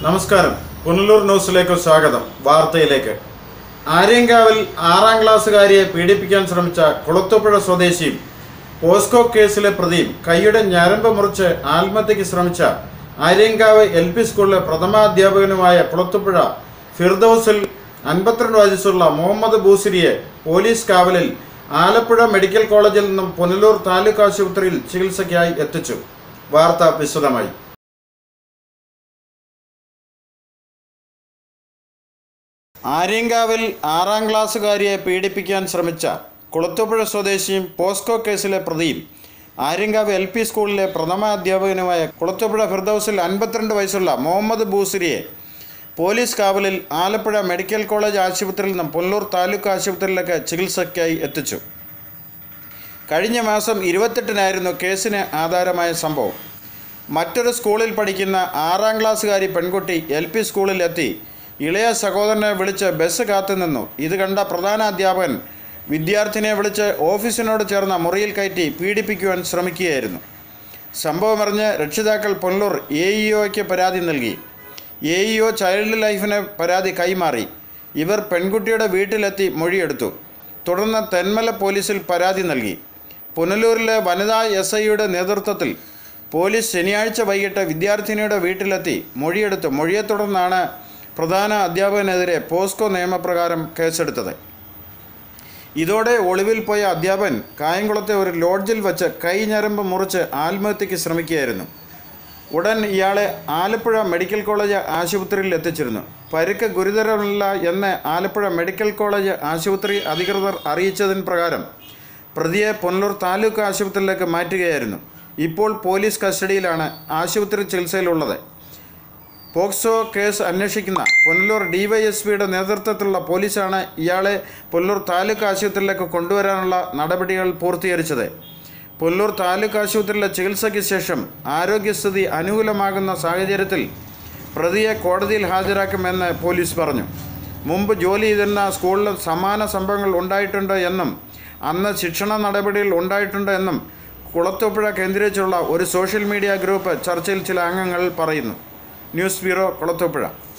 നമസ്കാരം. പുനലൂർ ന്യൂസിലേക്ക് സ്വാഗതം. വാർത്തയിലേക്ക്. ആര്യങ്കാവിൽ 6ാം ക്ലാസ്സുകാരിയെ പീഡിപ്പിക്കാൻ ശ്രമിച്ച കുളത്തൂപ്പുഴ സ്വദേശിയും പോസ്കോ കേസിലെ പ്രതിയും കൈയുടെ ഞരമ്പ് മുറിച്ച് ആത്മഹത്യയ്ക്ക് ശ്രമിച്ച ആര്യങ്കാവ് LP സ്കൂളിലെ പ്രഥമാധ്യാപകനുമായ കുളത്തൂപ്പുഴ ഫിർദൌസിൽ 52 വയസ്സുള്ള മുഹമ്മദ് ബൂസിരിയെ പോലീസ് കാവലിൽ ആലപ്പുഴ മെഡിക്കൽ കോളേജിൽ നിന്നും പുനലൂർ താലൂക്ക് ആശുപത്രിയിൽ ചികിത്സയ്ക്കായി എത്തിച്ചു. വാർത്ത വിശദമായി. ആര്യങ്കാവിൽ 6ാം ക്ലാസ്സുകാരിയെ പീഡിപ്പിക്കാൻ ശ്രമിച്ച കുളത്തൂപ്പുഴ സ്വദേശിയും പോസ്കോ കേസിലെ പ്രതിയും ആര്യങ്കാവ് LP സ്കൂളിലെ പ്രഥമാധ്യാപകനുമായ കുളത്തൂപ്പുഴ ഫിർദൌസിൽ 52 വയസ്സുള്ള മുഹമ്മദ് ബൂസിരിയെ പോലീസ് കാവലിൽ ആലപ്പുഴ മെഡിക്കൽ കോളേജ് ആശുപത്രിയിൽ നിന്നും പുനലൂർ താലൂക്ക് ആശുപത്രിയിലേക്ക് ചികിത്സയ്ക്കായി എത്തിച്ചു. കഴിഞ്ഞ മാസം 28-നായിരുന്നു കേസിന് ആധാരമായ സംഭവം. മറ്റൊരു സ്കൂളിൽ പഠിക്കുന്ന 6ാം ക്ലാസ്സുകാരി പെൺകുട്ടി LP സ്കൂളിലെത്തി ഇളയ സഹോദരനെ വിളിച്ച് ബസ് കാത്തുനിന്നു. ഇത് കണ്ട പ്രധാന അധ്യാപകൻ വിദ്യാർത്ഥിനിയെ വിളിച്ച് ഓഫീസിനോട് ചേർന്ന മുറിയിൽ കയറ്റി പീഡിപ്പിക്കുവാൻ ശ്രമിക്കുകയായിരുന്നു. സംഭവമറിഞ്ഞ് രക്ഷിതാക്കൾ പുനലൂർ AEOയ്ക്ക് പരാതി നൽകി. AEO ചൈൽഡ് ലൈഫിന് പരാതി കൈമാറി. ഇവർ പെൺകുട്ടിയുടെ വീട്ടിലെത്തി മൊഴിയെടുത്തു. തുടർന്ന് തെന്മല പോലീസിൽ പരാതി നൽകി. പുനലൂരിലെ വനിതാ SIയുടെ നേതൃത്വത്തിൽ പോലീസ് ശനിയാഴ്ച വൈകിട്ട് വിദ്യാർത്ഥിനിയുടെ വീട്ടിലെത്തി മൊഴിയെടുത്തു. മൊഴിയെ തുടർന്നാണ് പ്രധാന അധ്യാപകനെതിരെ പോസ്കോ നിയമപ്രകാരം കേസെടുത്തത്. ഇതോടെ ഒളിവിൽ പോയ അധ്യാപകൻ കായംകുളത്തെ ഒരു ലോഡ്ജിൽ വച്ച് കൈഞരമ്പ് മുറിച്ച് ആത്മഹത്യയ്ക്ക് ശ്രമിക്കുകയായിരുന്നു. ഉടൻ ഇയാളെ ആലപ്പുഴ മെഡിക്കൽ കോളേജ് ആശുപത്രിയിൽ എത്തിച്ചിരുന്നു. പരിക്ക് ഗുരുതരമല്ല എന്ന് ആലപ്പുഴ മെഡിക്കൽ കോളേജ് ആശുപത്രി അധികൃതർ അറിയിച്ചതിന് പ്രകാരം പ്രതിയെ പുനലൂർ താലൂക്ക് ആശുപത്രിയിലേക്ക് മാറ്റുകയായിരുന്നു. ഇപ്പോൾ പോലീസ് കസ്റ്റഡിയിലാണ് ആശുപത്രി ചികിത്സയിലുള്ളത്. പോക്സോ കേസ് അന്വേഷിക്കുന്ന പുനലൂർ DYSPയുടെ നേതൃത്വത്തിലുള്ള പോലീസാണ് ഇയാളെ പുനലൂർ താലൂക്ക് ആശുപത്രിയിലേക്ക് കൊണ്ടുവരാനുള്ള നടപടികൾ പൂർത്തീകരിച്ചത്. പുനലൂർ താലൂക്ക് ആശുപത്രിയിലെ ചികിത്സയ്ക്ക് ശേഷം ആരോഗ്യസ്ഥിതി അനുകൂലമാകുന്ന സാഹചര്യത്തിൽ പ്രതിയെ കോടതിയിൽ ഹാജരാക്കുമെന്ന് പോലീസ് പറഞ്ഞു. മുമ്പ് ജോലി ചെയ്തിരുന്ന സ്കൂളിൽ സമാന സംഭവങ്ങൾ ഉണ്ടായിട്ടുണ്ട് എന്നും അന്ന് ശിക്ഷണ നടപടികൾ ഉണ്ടായിട്ടുണ്ട് എന്നും കുളത്തൂപ്പുഴ കേന്ദ്രീകരിച്ചുള്ള ഒരു സോഷ്യൽ മീഡിയ ഗ്രൂപ്പ് ചർച്ചയിൽ ചില അംഗങ്ങൾ പറയുന്നു. News bureau, Kulathupuzha.